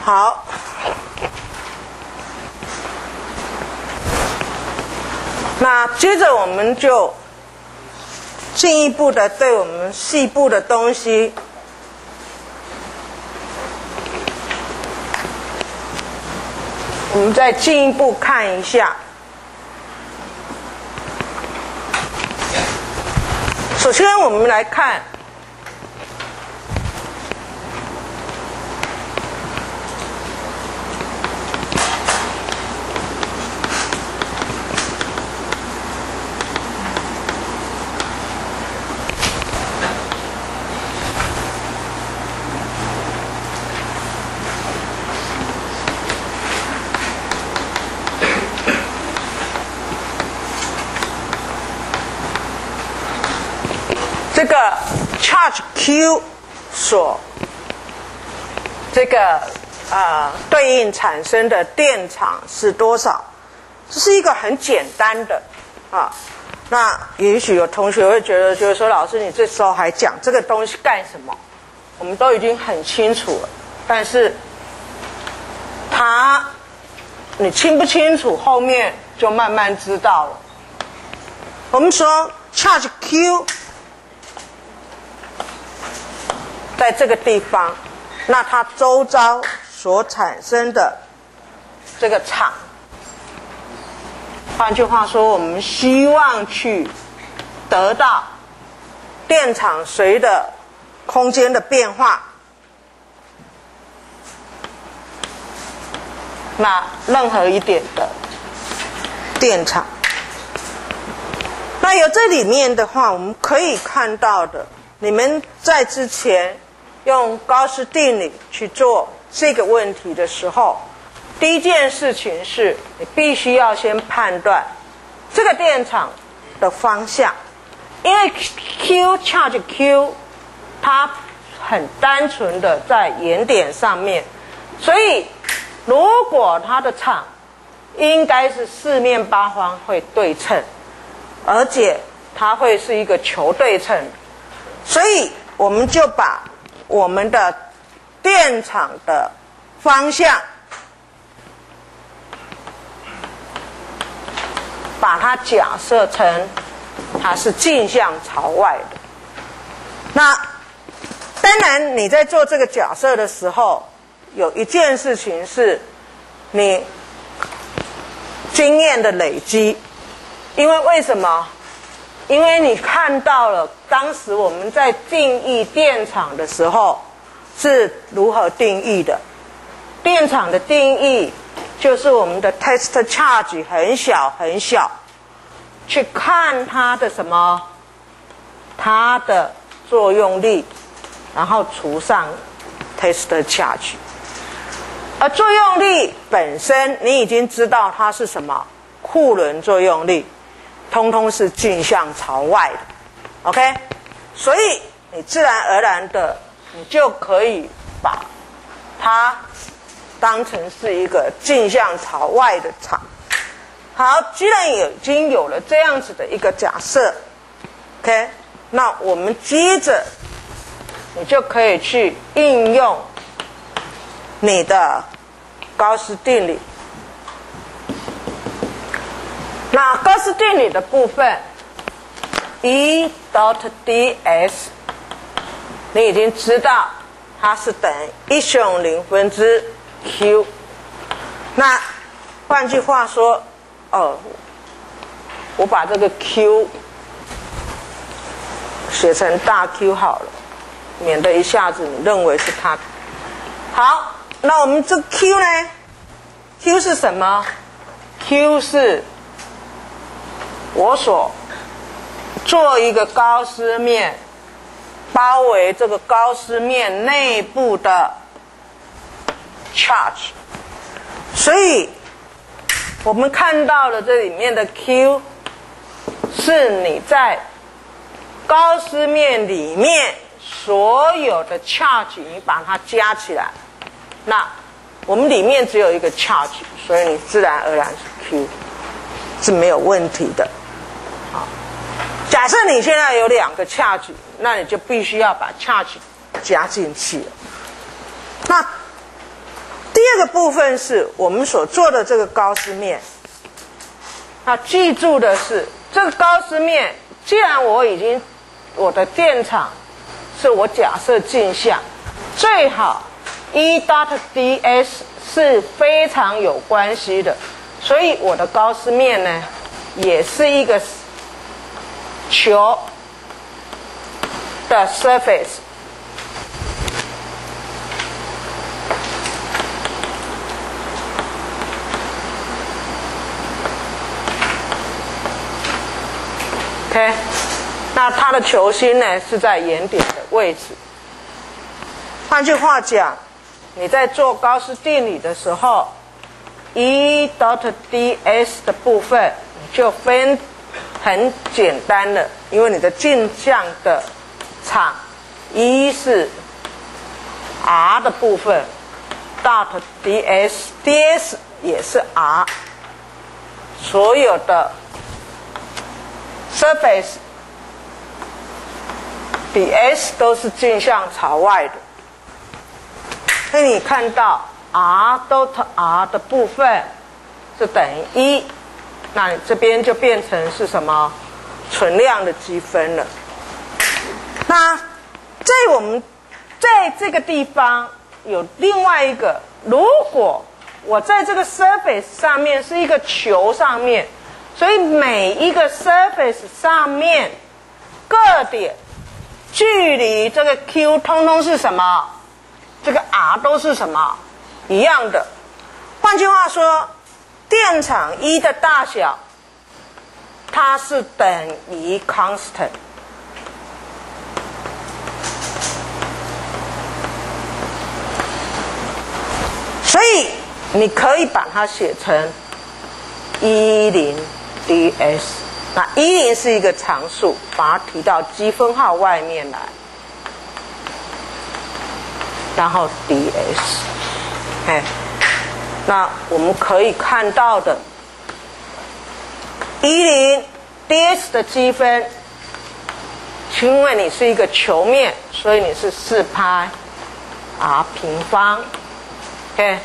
好，那接着我们就进一步的对我们细部的东西我们再进一步看一下。首先我们来看这个 charge Q 所这个对应产生的电场是多少？这是一个很简单的那也许有同学会觉得说，老师你这时候还讲这个东西干什么？我们都已经很清楚了，但是你清不清楚，后面就慢慢知道了。我们说 charge Q 在这个地方，那它周遭所产生的这个场，换句话说，我们希望去得到电场随着空间的变化，那任何一点的电场，那由这里面的话，我们可以看到的，你们在之前用高斯定理去做这个问题的时候，第一件事情是你必须要先判断这个电场的方向，因为 charge Q 它很单纯的在原点上面，所以如果它的场应该是四面八方会对称，而且它会是一个球对称，所以我们就把我们的电场的方向把它假设成它是径向朝外的。那当然你在做这个假设的时候，有一件事情是你经验的累积，因为为什么？因为你看到了当时我们在定义电场的时候是如何定义的。电场的定义就是我们的 test charge 很小很小，去看它的什么？它的作用力，然后除上 test charge。而作用力本身你已经知道它是什么？库仑作用力，通通是径向朝外的 OK， 所以你自然而然的你就可以把它当成是一个径向朝外的场。好，既然已经有了这样子的一个假设 OK， 那我们接着你就可以去应用你的高斯定理。那高斯定理的部分 E dot ds 你已经知道它是等于1/0分之 q。 那换句话说我把这个 q 写成大 Q 好了，免得一下子你认为是它。好，那我们这 Q 呢？ Q 是什么？ Q 是我所做一个高斯面，包围这个高斯面内部的 charge。 所以我们看到的这里面的 Q 是你在高斯面里面所有的 charge 你把它加起来，那我们里面只有一个 charge， 所以你自然而然是 Q 是没有问题的。好，假设你现在有2个 charge， 那你就必须要把 charge 加进去了。那第二个部分是我们所做的这个高斯面。那记住的是，这个高斯面，既然我的电场是我假设镜像，最好 E dot ds 是非常有关系的，所以我的高斯面呢，也是一个球的 surface。OK， 那它的球心呢是在原点的位置。换句话讲，你在做高斯定理的时候 ，E dot ds 的部分就分很简单了，因为你的镜像的场 E 是 R 的部分 ，dot ds 也是 R， 所有的 surface 比 S 都是镜像朝外的，所以你看到 R dot R 的部分是等于1，那你这边就变成是什么？存量的积分了。那我们在这个地方有另外一个，如果我在这个 surface 上面是一个球上面，所以每一个 surface 上面各点距离这个 Q 通通是什么？这个 R 都是什么？一样的。换句话说，电场E的大小它是等于 constant。所以你可以把它写成10 ds， 那10是一个常数，把它提到积分号外面来，然后 ds。那我们可以看到的10 ds 的积分，因为你是一个球面，所以你是4派 r 平方。OK，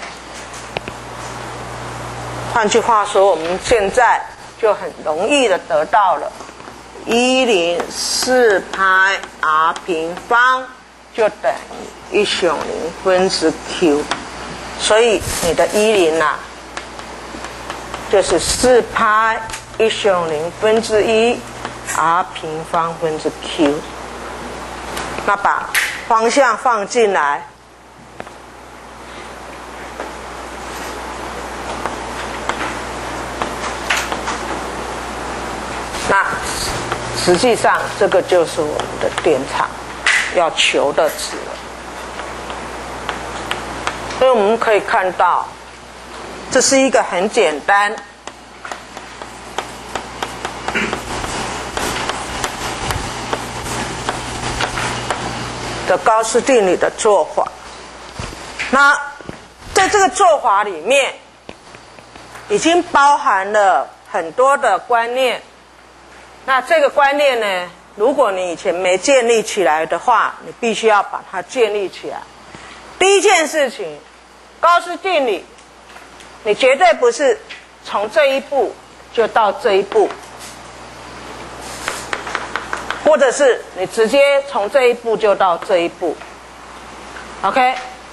换句话说，我们现在就很容易的得到了10 4派 r 平方就等于1/0分之 q， 所以你的10啊，就是4派1/0分之1 r 平方分之 q。那把方向放进来。那实际上这个就是我们的电场要求的值了。所以我们可以看到，这是一个很简单的高斯定理的做法。那在这个做法里面，已经包含了很多的观念。那这个观念呢，如果你以前没建立起来的话，你必须要把它建立起来。第一件事情，高斯定理，你绝对不是从这一步就到这一步，或者是你直接从这一步就到这一步。OK，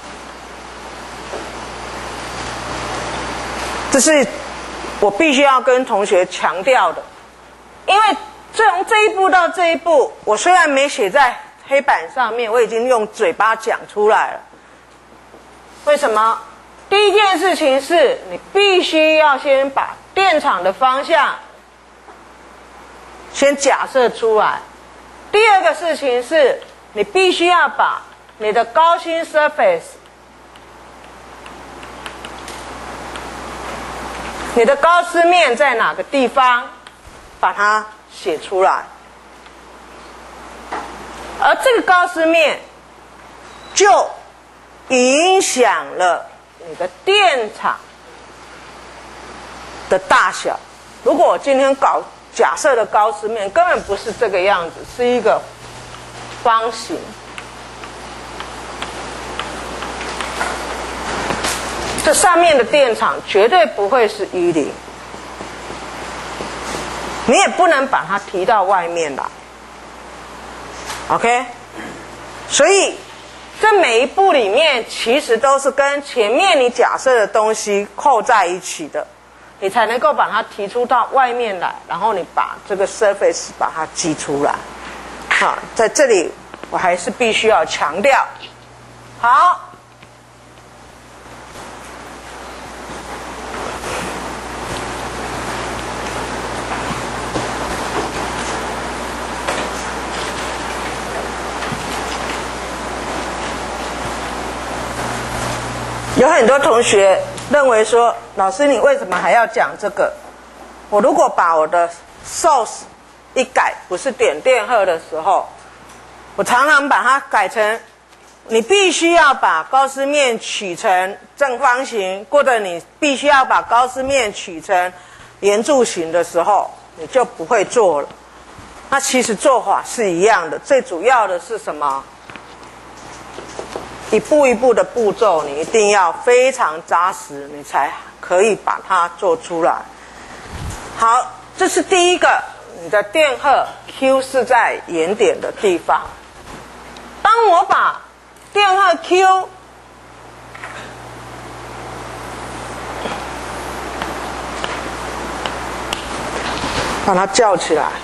这是我必须要跟同学强调的。因为从这一步到这一步，我虽然没写在黑板上面，我已经用嘴巴讲出来了。为什么？第一件事情是你必须要先把电场的方向先假设出来。第二个事情是你必须要把你的高心 surface， 你的高斯面在哪个地方，把它写出来，而这个高斯面就影响了你的电场的大小。如果我今天假设的高斯面根本不是这个样子，是一个方形， 这上面的电场绝对不会是10，你也不能把它提到外面来。OK， 所以这每一步里面其实都是跟前面你假设的东西扣在一起的，你才能够把它提出到外面来，然后你把这个 surface 把它挤出来。好，在这里我还是必须要强调。好。有很多同学认为说，老师你为什么还要讲这个？我如果把我的 source 一改，不是点电荷的时候，我常常把它改成，你必须要把高斯面取成正方形，或者你必须要把高斯面取成圆柱形的时候，你就不会做了。那其实做法是一样的，最主要的是什么？一步一步的步骤，你一定要非常扎实，你才可以把它做出来。好，这是第一个，你的电荷 Q 是在原点的地方。当我把电荷 Q 把它叫起来，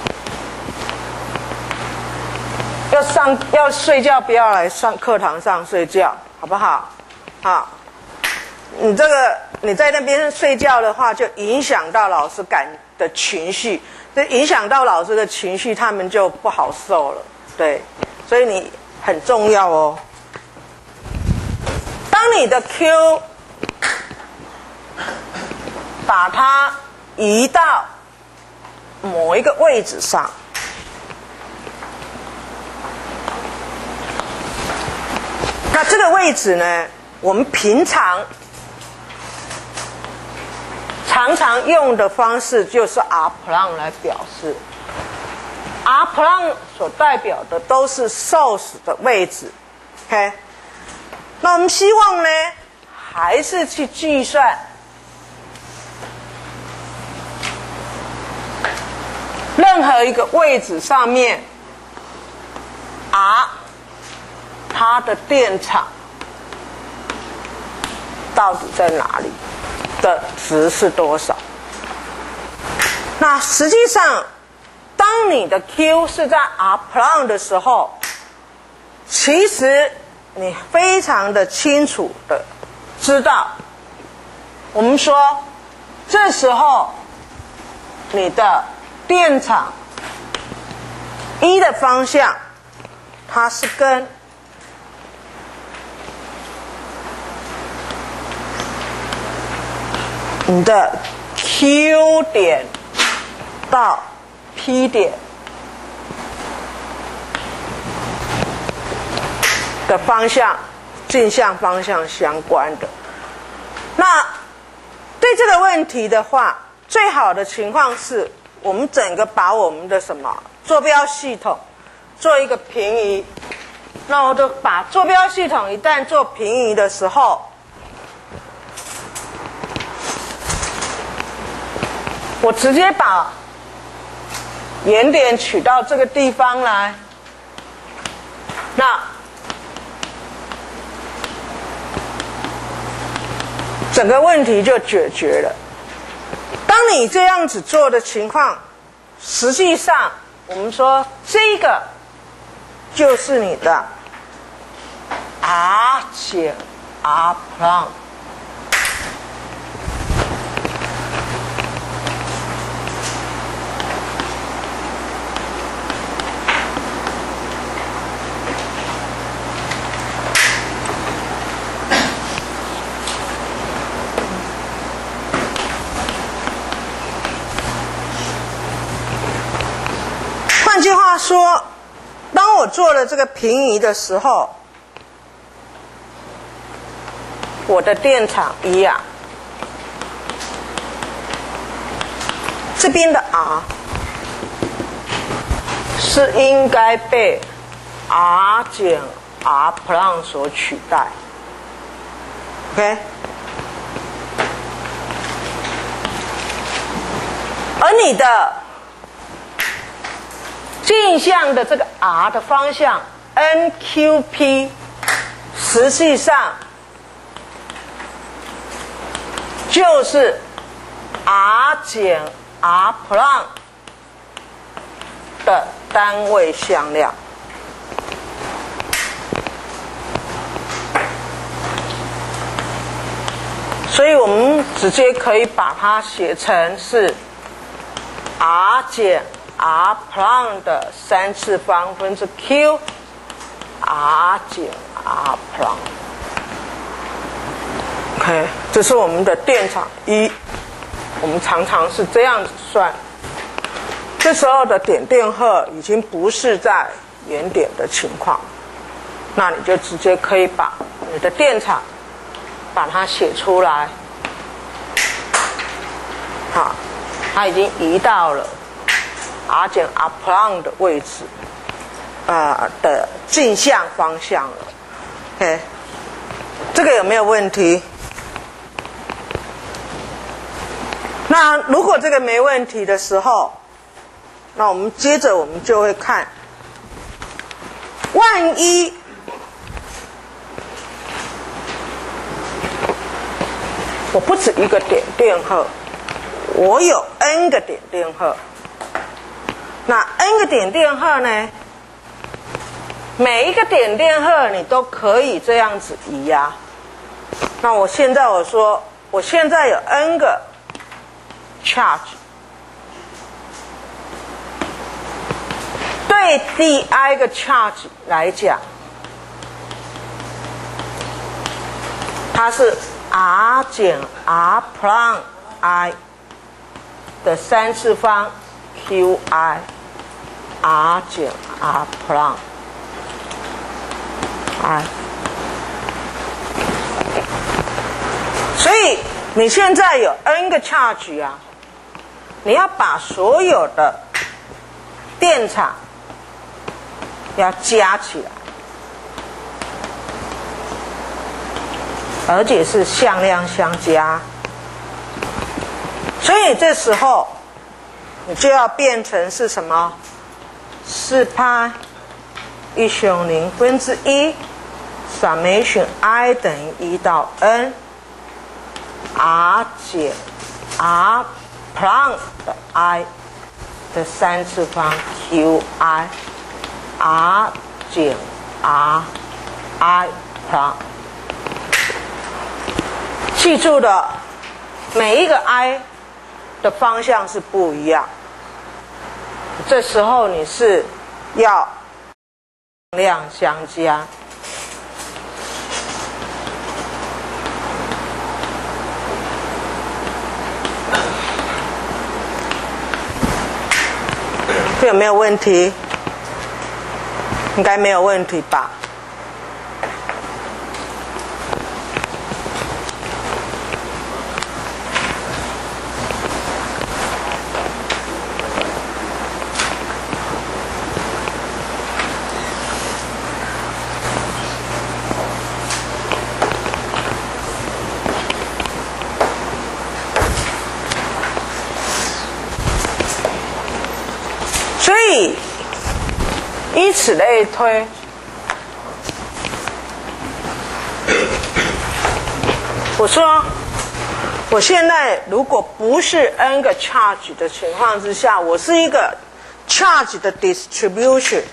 要睡觉，不要来上课堂上睡觉，好不好？好，你在那边睡觉的话，就影响到老师的情绪，这影响到老师的情绪，他们就不好受了。对，所以你很重要哦。当你的 Q 把它移到某一个位置上。那这个位置呢，我们平常用的方式就是 R prime 来表示。R prime 所代表的都是 source 的位置 ，OK？ 那我们希望呢，还是去计算任何一个位置上面 R 它的电场到底在哪里的值是多少？那实际上，当你的 Q 是在 R prime 的时候，其实你非常的清楚的知道，我们说这时候你的电场一的方向，它是跟你的 Q 点到 P 点的方向，径向方向相关的。那对这个问题的话，最好的情况是我们整个把我们的什么坐标系统做一个平移。那我就把坐标系统一旦做平移的时候，我直接把原点取到这个地方来，那整个问题就解决了。当你这样子做的情况，实际上我们说这个就是你的 R 减 R prime。换句话说，当我做了这个平移的时候，我的电场一样，这边的 R 是应该被 R 减 R prime 所取代 ，OK？ 而你的径向的这个 r 的方向 NQP， 实际上就是 r 减 r prime 的单位向量。所以我们直接可以把它写成是 r 减 r prime 的3次方分之 q r 减 r prime。OK， 这是我们的电场1，我们常常是这样子算。这时候的点电荷已经不是在原点的情况，那你就直接可以把你的电场把它写出来。好，它已经移到了 r 减 r prime 的位置，的径向方向了。OK， 这个有没有问题？那如果这个没问题的时候，那我们接着我们就会看，万一我不止一个点电荷，我有 n 个点电荷，那 n 个点电荷呢，每一个点电荷你都可以这样子移啊。那我现在我说我现在有 n 个 charge， 对第i 个 charge 来讲，它是 r 减 r prime i 的3次方 qi r 减 r prime i。所以你现在有 n 个 charge 啊，你要把所有的电场要加起来，而且是向量相加。所以这时候你就要变成是什么？4派1/0分之1 summation i 等于1到 n r 减 r prime 的 i 的3次方 qi r 减 r i prime。记住的，每一个 i 的方向是不一样，这时候你是要量相加。这有没有问题？应该没有问题吧？所以以此类推，我说我现在如果不是 n 个 charge 的情况之下，我是一个 charge 的 distribution，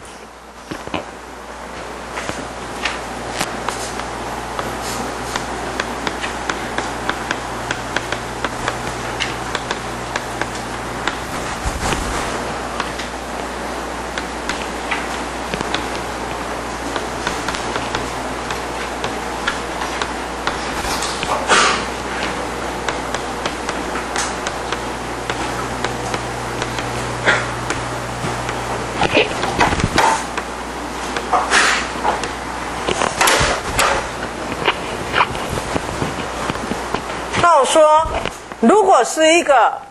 那我说如果是一个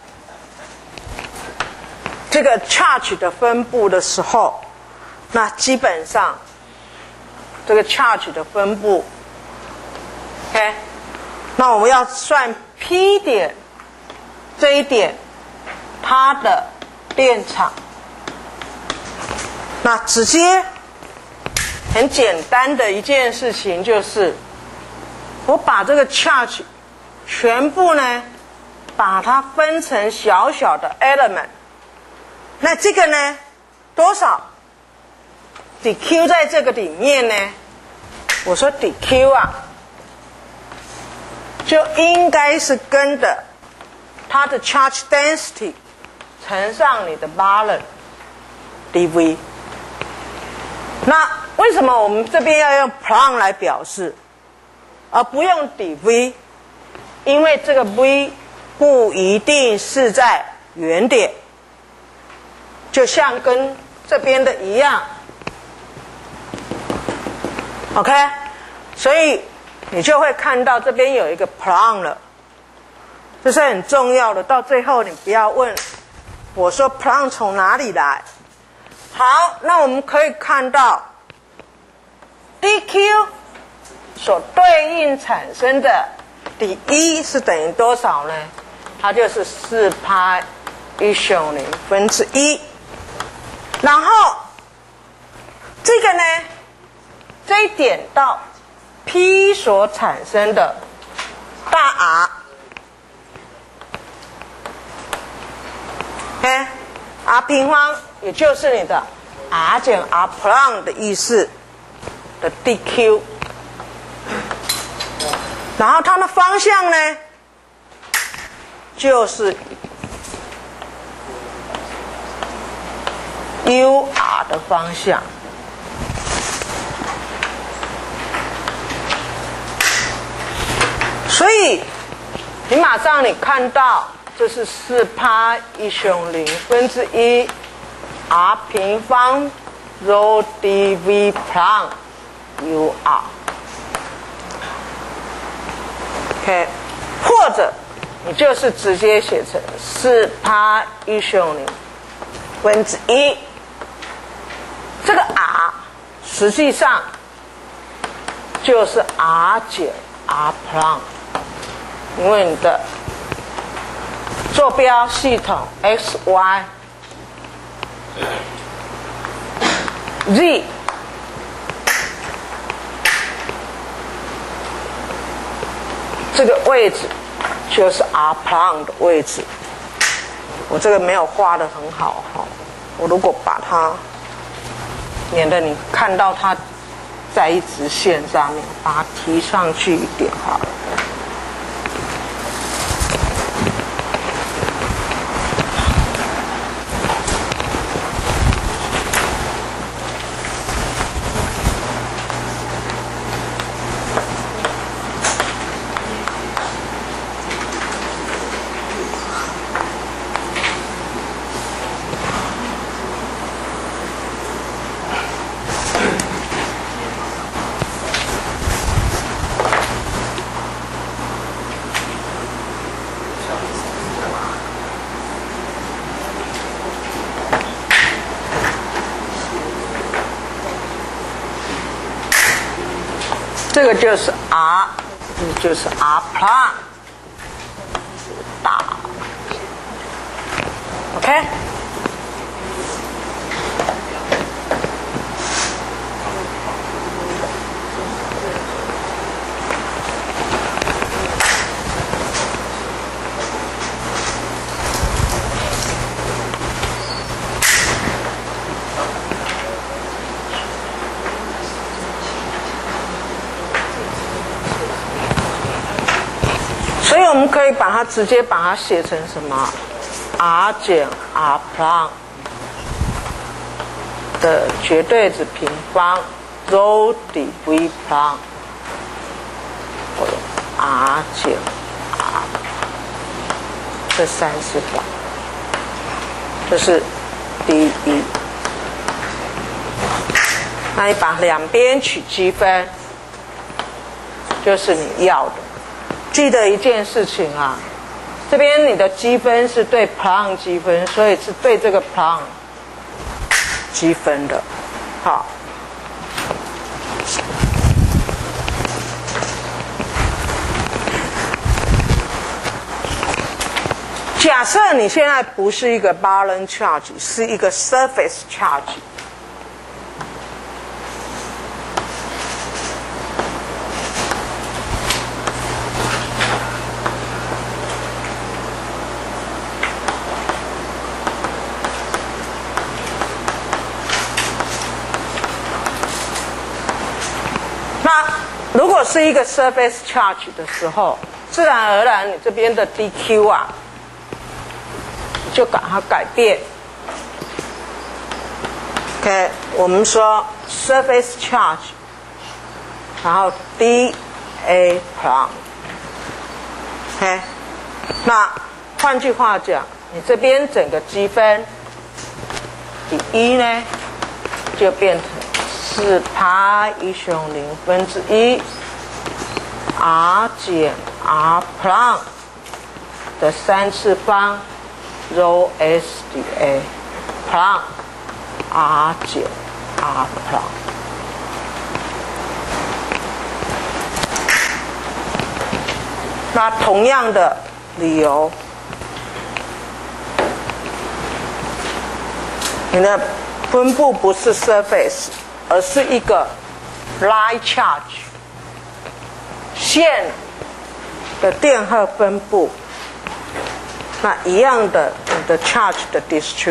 这个 charge 的分布的时候，那基本上这个 charge 的分布 OK， 那我们要算 P 点这一点它的电场。那直接很简单的一件事情就是，我把这个 charge 全部呢，把它分成小小的 element。那这个呢，多少 dq 在这个里面呢？我说 dq 啊，就应该是跟着它的 charge density 乘上你的 volume dv。那为什么我们这边要用 Planck 来表示，而不用 dv？ 因为这个 v 不一定是在原点，就像跟这边的一样 ，OK？ 所以你就会看到这边有一个 Planck 了，这是很重要的。到最后你不要问我说 Planck 从哪里来。好，那我们可以看到 dq 所对应产生的d1是等于多少呢？它就是4派1/0分之1。然后这个呢，这一点到 P 所产生的大 R，R 平方也就是你的 R 减 R Planck 的意思的 dq。然后它的方向呢，就是 UR 的方向。所以你马上你看到这是4派1/0分之1 R 平方 rho dv Planck UR。OK， 或者你就是直接写成4派1/0分之1，这个 R 实际上就是 R 减 R Planck， 因为你的坐标系统 x y z。这个位置就是 R Planck 的位置，我这个没有画得很好哈。我如果把它，免得你看到它在一直线上面，把它提上去一点好了。这个就是 R， 就是 R Planck 大 ，OK。所以我们可以把它直接把它写成什么 ？R 减 R Planck 的绝对值平方 rho dv Planck， R 减 R， 这3次方，这是第一。那你把两边取积分，就是你要的。记得一件事情啊，这边你的积分是对 Planck 积分，所以是对这个 Planck 积分的。好， 假设你现在不是一个 balance charge， 是一个 surface charge。那如果是一个 surface charge 的时候，自然而然你这边的 dq 啊，你就把它改变。OK， 我们说 surface charge， 然后 dA prime。OK， 那换句话讲，你这边整个积分，dE 呢就变成4派1乘0分之1 r 减 r prime 的3次方 rho s dA prime r 减 r prime。那同样的理由，你的分布不是 surface， 而是一个 line charge 线的电荷分布。那一样的，你的 charge 的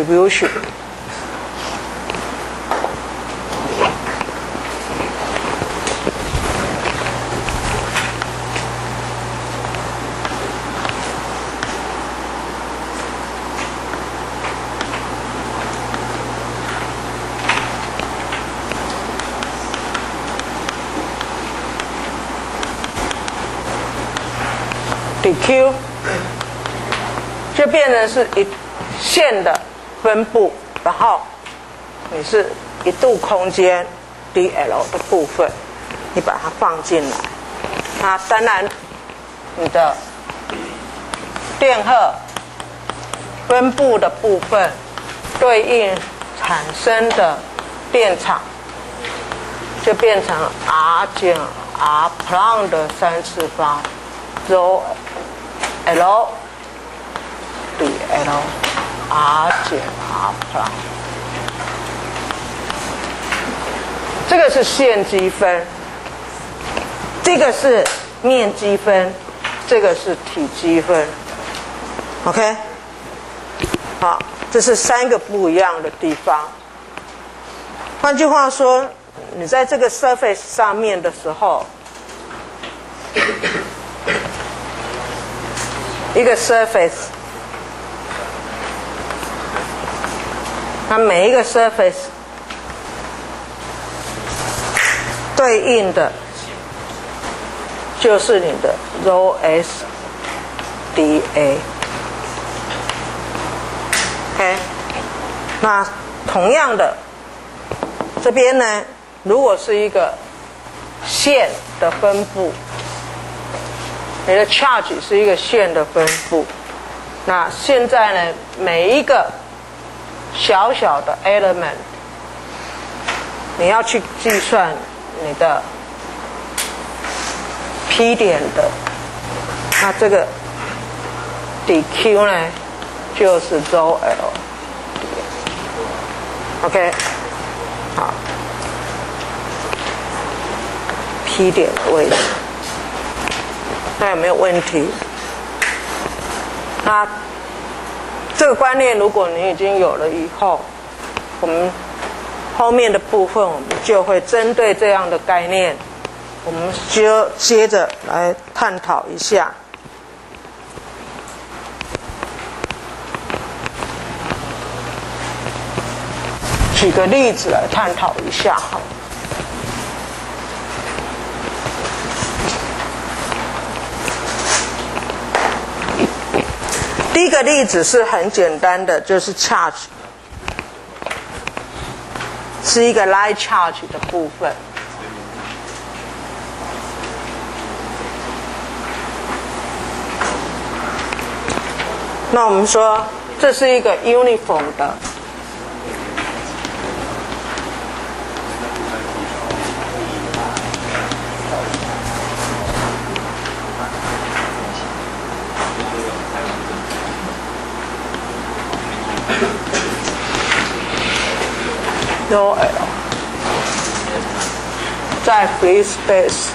distribution。dq 就变成是一线的分布，然后你是一度空间 dl 的部分，你把它放进来。那当然，你的电荷分布的部分对应产生的电场，就变成 r 减 r prime 的3次方 rho L dL r 减 r prime， 这个是线积分，这个是面积分，这个是体积分。OK， 好，这是3个不一样的地方。换句话说，你在这个 surface 上面的时候，一个 surface， 那每一个 surface 对应的就是你的 rho s dA。OK， 那同样的，这边呢，如果是一个线的分布，你的 charge 是一个线的分布，那现在呢，每一个小小的 element， 你要去计算你的 P 点的，那这个 dq 呢，就是 rho L。OK， 好 ，P 点的位置。那有没有问题？那这个观念，如果你已经有了以后，我们后面的部分，我们就会针对这样的概念，我们就接着来探讨一下。举个例子来探讨一下好。第一个例子是很简单的，就是 charge 是一个 line charge 的部分。那我们说这是一个 uniform 的 rho L 在 free space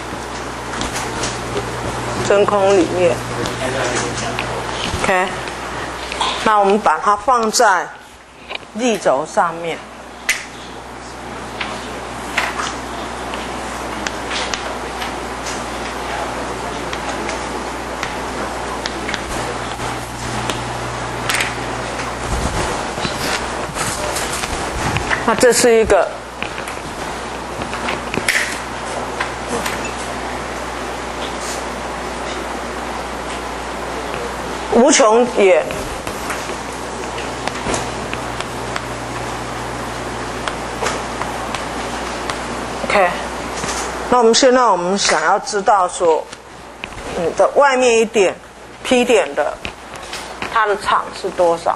真空里面 ，OK， 那我们把它放在力轴上面。那这是一个无穷眼，OK。那我们现在想要知道说，你的外面一点 P 点的它的场是多少？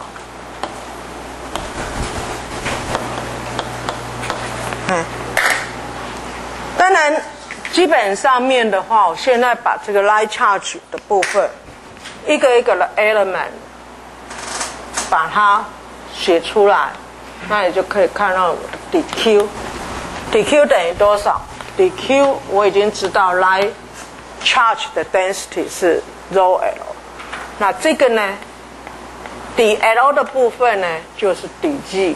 当然，基本上面的话，我现在把这个 line charge 的部分，一个一个的 element， 把它写出来，那你就可以看到我的 dq 等于多少 ？dq 我已经知道 line charge 的 density 是 rho l， 那这个呢 dl 的部分呢就是 dg。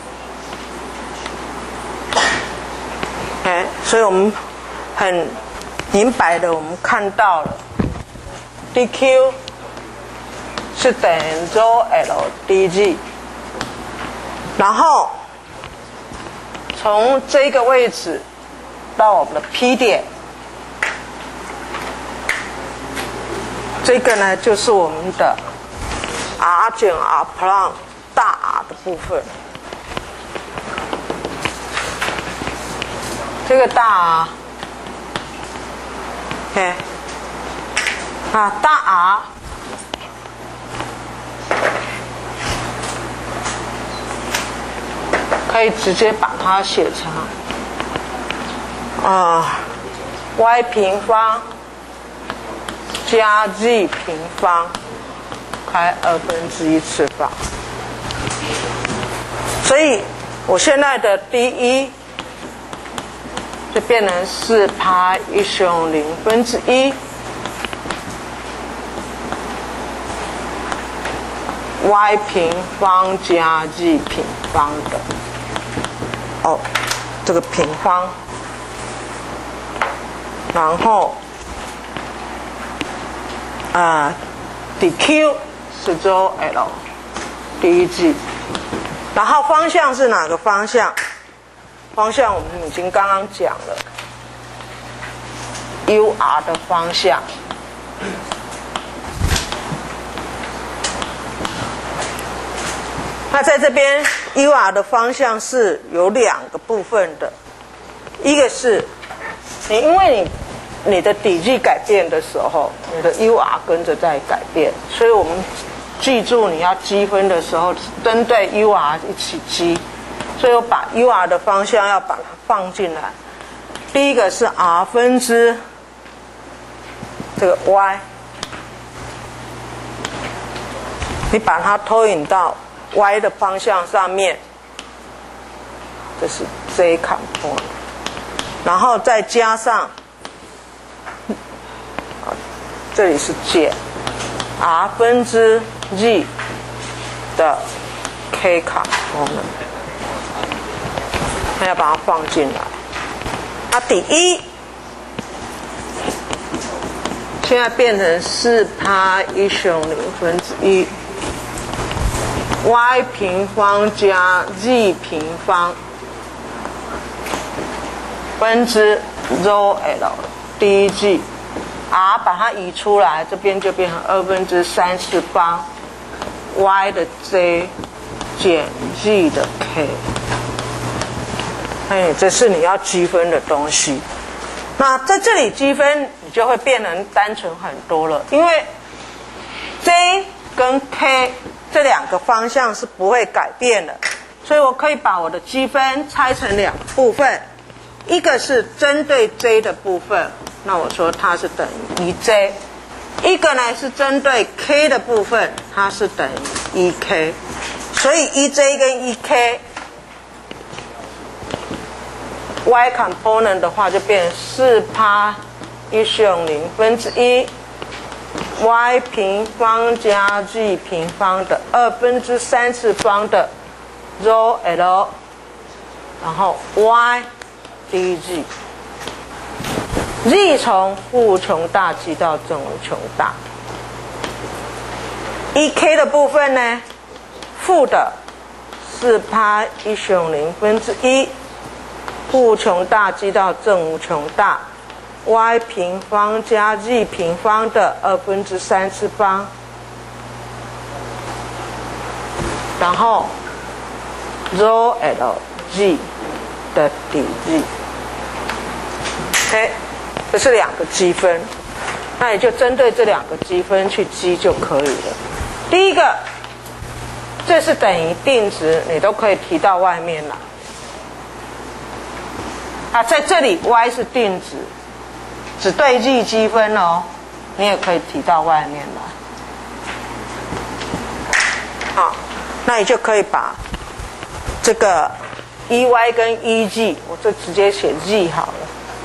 所以我们很明白的，我们看到了 dq 是等于 rho l dg， 然后从这个位置到我们的 P 点，这个呢就是我们的 r 减 r prime 大 R 的部分。这个大 R， 大 R 可以直接把它写成y 平方加 z 平方开1/2次方。所以我现在的第一就变成4派1乘0/1 y 平方加 z 平方的这个平方，然后dq 是 rho l dg， 然后方向是哪个方向？方向我们已经刚刚讲了 ，UR 的方向。那在这边 UR 的方向是有2个部分的，一个是因为你的底积改变的时候，你的 UR 跟着在改变，所以我们记住你要积分的时候，针对 UR 一起积。所以我把 UR 的方向要把它放进来。第一个是 R 分之这个 Y， 你把它投影到 Y 的方向上面，这是 J component， 然后再加上这里是减 R 分之 Z 的 K component。要把它放进来。那底一现在变成4派1乘0/1 y 平方加 z 平方分之 rho l dg， r 把它移出来，这边就变成2/3次方 y 的 j 减 z 的 k。这是你要积分的东西。那在这里积分，你就会变成单纯很多了，因为 J 跟 K 这2个方向是不会改变的，所以我可以把我的积分拆成2个部分，一个是针对 J 的部分，那我说它是等于 1J， 一个呢是针对 K 的部分，它是等于 1K， 所以 1J 跟 1K y component 的话，就变4趴1乘1/1 y 平方加 g 平方的3/2次方的 rho l， 然后 y dg。g 从负无穷大积到正无穷大。1k 的部分呢，负的4趴1乘1/1，负无穷大积到正无穷大 y 平方加 g 平方的3/2次方，然后 rho l g 的 dg。OK， 这是2个积分，那你就针对这2个积分去积就可以了。第一个，这是等于定值，你都可以提到外面来。在这里 y 是定值，只对 g 积分哦，你也可以提到外面来。好，那你就可以把这个 EY 跟 EG， 我就直接写 G 好了。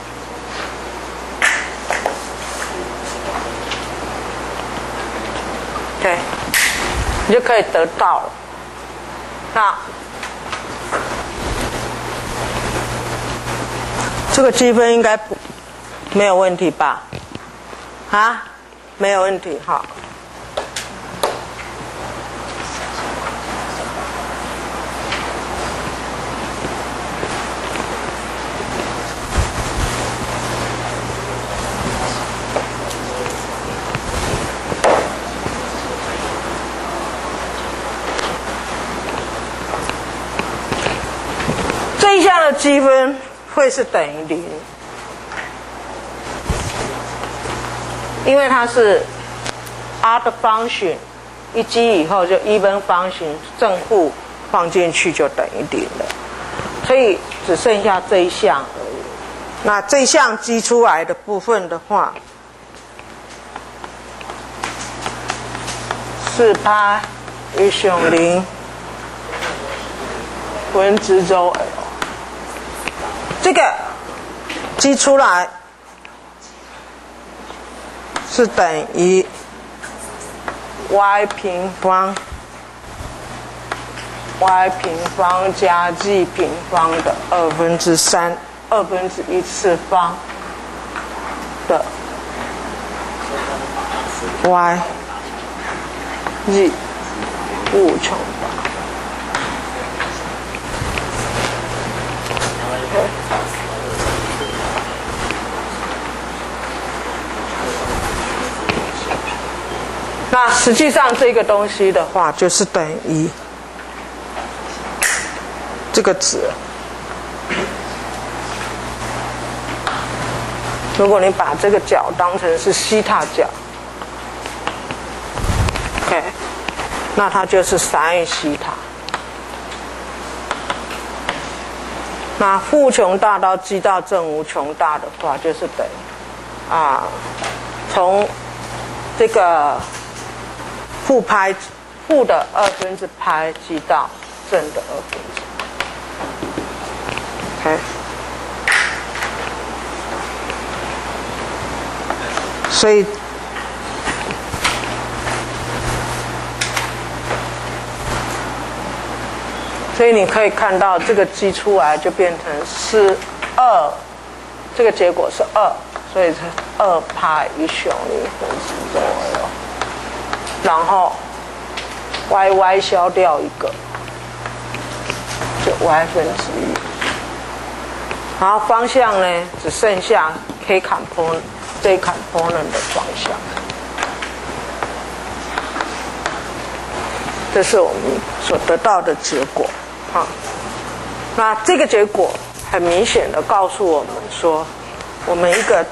对，你就可以得到了。那这个积分应该没有问题吧？没有问题哈。这一项的积分会是等于0，因为它是 odd function， 一积以后就 even function， 正负放进去就等于0了，所以只剩下这一项而已。那这一项积出来的部分的话，4趴1乘0/rho l， 这个积出来是等于 y 平方加 g 平方的1/3次方的 y g 无穷大。那实际上这个东西的话，就是等于这个值。如果你把这个角当成是西塔角 ，OK， 那它就是 sin 西塔。那负无穷大到积到正无穷大的话，就是等于从这个负的2/π积到正的2/。OK， 所以你可以看到这个积出来就变成2，这个结果是2，所以是2派1乘0/rho l， 然后 y 消掉一个，就 y1，然后方向呢只剩下 J component 的方向。这是我们所得到的结果。那这个结果很明显的告诉我们说，我们一个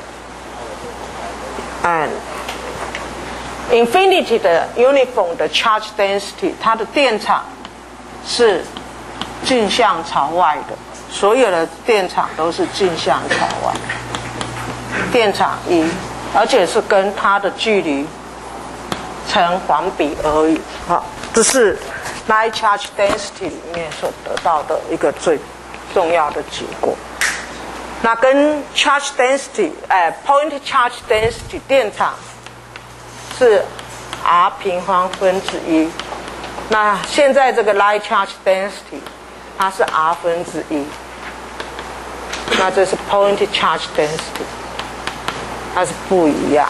infinity 的 uniform 的 charge density， 它的电场是径向朝外的，所有的电场都是径向朝外，电场1，而且是跟它的距离成反比而已。这是 line charge density 里面所得到的一个最重要的结果。 那跟 charge density point charge density 电场是 r 平方分之一。那现在这个 light charge density 它是 r 分之一。那这是 point charge density， 它是不一样。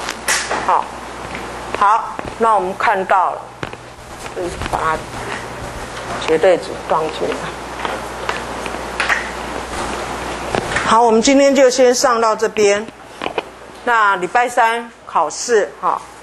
好，那我们看到了，就是把它绝对值放进来。好，我们今天就先上到这边。那礼拜三考试，